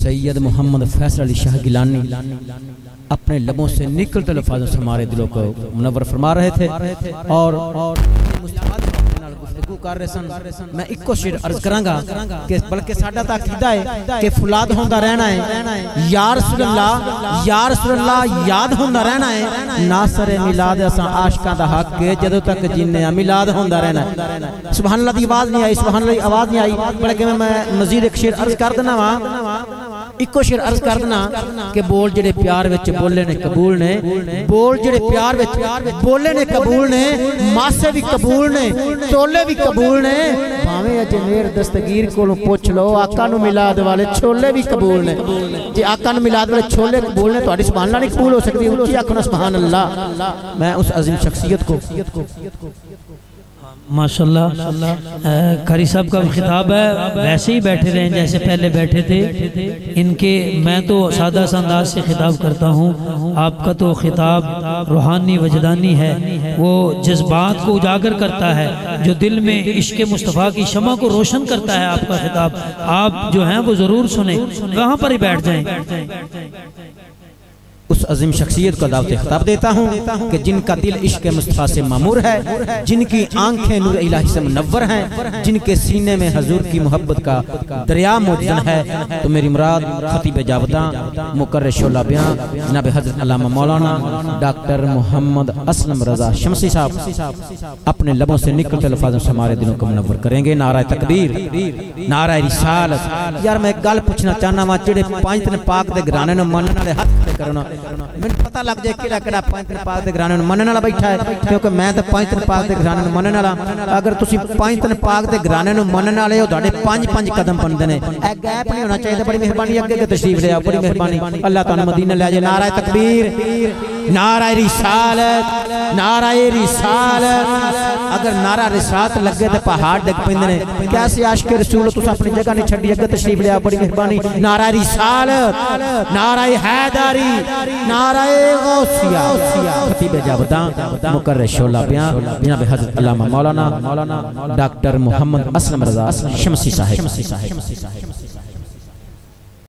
सैयद मोहम्मद फैसल अली शाह गिलानी अपने लबों से निकलते लफ्ज़ों से हमारे दिलों को मुनव्वर फरमा रहे थे और गुफ्तगू कर रहे सन। मैं इको शेर अर्ज करांगा कि बल्कि साडा तां अकीदा है कि फुलाद होंदा रहना है, या रसूल अल्लाह याद होंदा रहना है। नासरे मिलाद असां आशिकां दा हक है, जदों तक जिन्ने मिलाद होंदा रहना है। सुभान अल्लाह दी आवाज़ नहीं आई, सुभान अल्लाह दी आवाज़ नहीं आई, बल्कि मैं मजीद एक शेर अर्ज कर देना वा, इको शेर अर्ज कर देना कि बोल जेड़े प्यार विच बोले ने कबूल ने, बोल जेड़े प्यार विच बोले ने कबूल ने, मासे भी कबूल ने, टोले भी कबूल ने। भावें अजमेर दस्तगीर कोलों पुछ लो, आका नू मिलाद वाले छोले भी कबूल ने। जे आका नू मिलाद वाले छोले कबूल ने, तुहाडी सुभान अल्लाह नहीं कबूल हो सकती। उच्ची आखो ना सुभान अल्लाह। मैं उस अजीम शख्सियत को माशाल्लाह कारी साहब का खिताब है, वैसे ही बैठे रहें जैसे पहले बैठे थे इनके। मैं तो सादा सा अंदाज से खिताब करता हूँ, आपका तो खिताब रूहानी वजदानी है, वो जज्बात को उजागर करता है, जो दिल में इश्क मुस्तफ़ा की शमा को रोशन करता है। आपका खिताब आप जो हैं वो ज़रूर सुने, वहाँ पर ही बैठ जाएं। उस अजीम शख्सियत को दावत खिताब देता हूँ कि जिनका दिल इश्क मुस्तफ़ा से मामूर है, जिनकी आंखें नूर इलाही से मुनव्वर हैं, जिनके सीने में हजूर की मोहब्बत का दरिया मौजूद है। तो मेरी मुराद खतीब जावदा मुकर्र शोला बयां जनाब हज़रत अल्लामा मौलाना डॉक्टर मोहम्मद असलम रज़ा शमसी साहब अपने लबों से निकलते लफ्ज़ों से हमारे दिलों को मुनव्वर करेंगे। नारा तकबीर, नारा रिसालत। यार मैं एक गल पूछना चाहना वा, जेड़े पांच दिन पाक दे घराने नूं मनण वाले हथ खड़े करना, मैंने पता लग जाए किहड़ा किहड़ा पांच दिन पाक दे घराने नूं मनण वाला बैठा है, क्योंकि मैं तो पांच दिन पाक दे घराने नूं मनण वाला। अगर तुसीं पांच दिन पाक दे घराने नूं मनण वाले हो, तुहाडे पंज पंज कदम बनदे ने, ए गैप नहीं होना चाहिए। बड़ी मेहरबानी, अगे अगे तशरीफ ले आओ, बड़ी मेहरबानी। अल्लाह तुहानूं मदीना ले जाए। नारा तकबीर, नारा रिसालत, नारा रिसालत। अगर नारा रिसालत लगे तो पहाड़ डिग पैंदे ने। कैसे आशिक रसूल तुसीं अपनी जगह नहीं छड्डी, अगे तशरीफ ले आओ, बड़ी मेहरबानी। नारा रिसालत, नारा हैदरी, नारा गौसिया। खतीब जावदा मुकर्र शोला बयां जनाब हज़रत अल्लामा मौलाना डॉक्टर मोहम्मद असलम रज़ा शमसी साहिब।